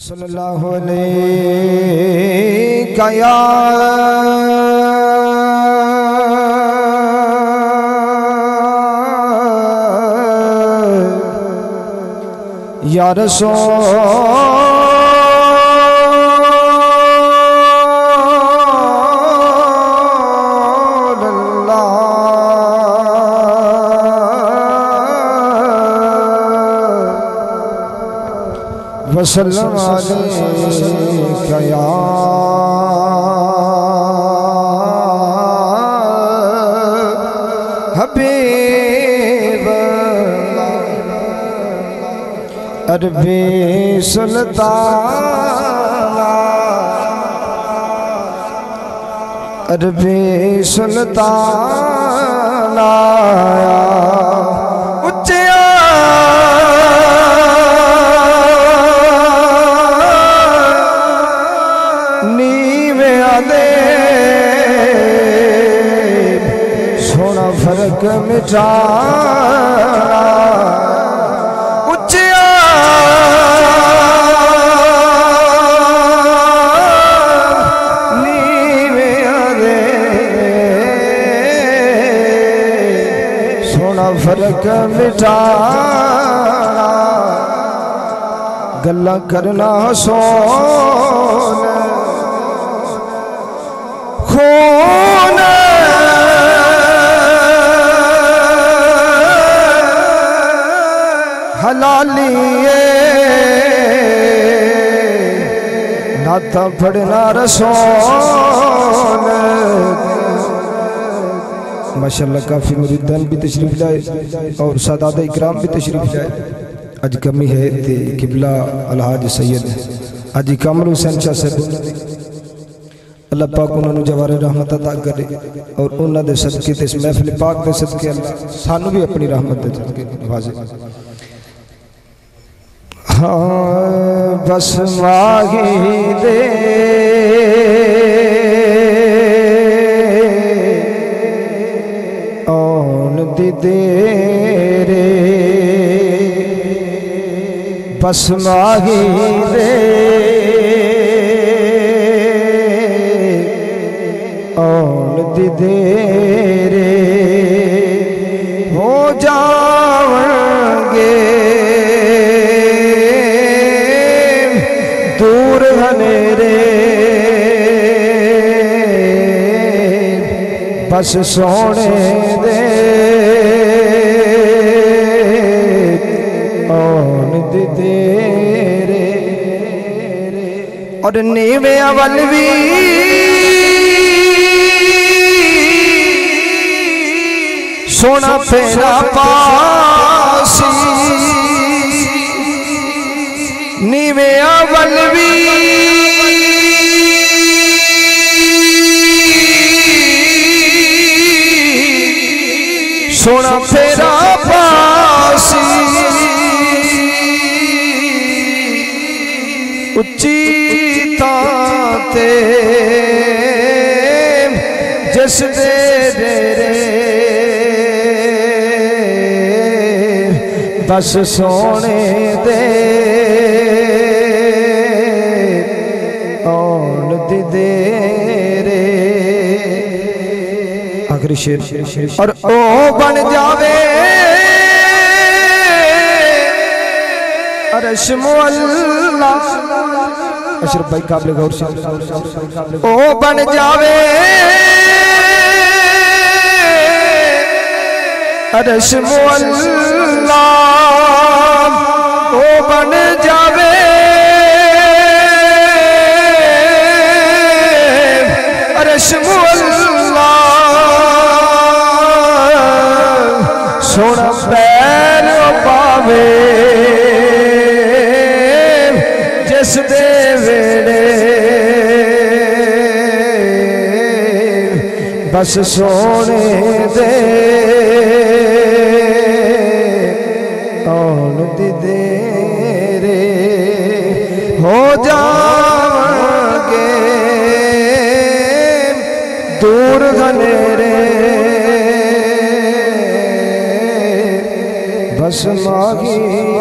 सल्लल्लाहु अलैहि या रसूल अल्लाह वसल्लम अलैका या हबीब अरबी सुल्तान उच्चिया नीवे आदे सोना फर्क मिटा उच्चिया नीवे आदे सोना फर्क मिटा गल्ला करना सोन खून हलालिए नाता पढ़ना रसूल। माशाअल्लाह काफी मुरीदान भी तशरीफ लाए और सादात इकराम भी तशरीफ लाए। अज कमी है ते किबला अलहाज सैयद अज कमर हुसैन शाह साहब अल्लाह पाक उन्होंने जवारे रहमत अता करे और उन्होंने सदके ते इस महफिल पाक दे सदके अल्लाह सानू भी अपनी रहमत दे सदके नवाजे। हाँ बस माही दे औन दी देरे बस माही दे औन दी देरे हो जावंगे दूर हनेरे बस सोने दे औन दी देरे और नीवे अवल भी सोना फेरा पासी नीवे अवल भी सोना फेरा पासी उच्ची ताते जिस दे रे बस सोने दे औन दी देरे। आखिरी शेर और ओ बन जावे अरश मुअल्ला अशरफ भाई काबिल गौर से ओ बन जावे अरश मुअल्ला ओ बन जावे अरश मुअल्ला सोना पैर पावे जिस दे वेड़े बस सोने दे औन दी देरे हो जावंगे दूर घनेरे बस माही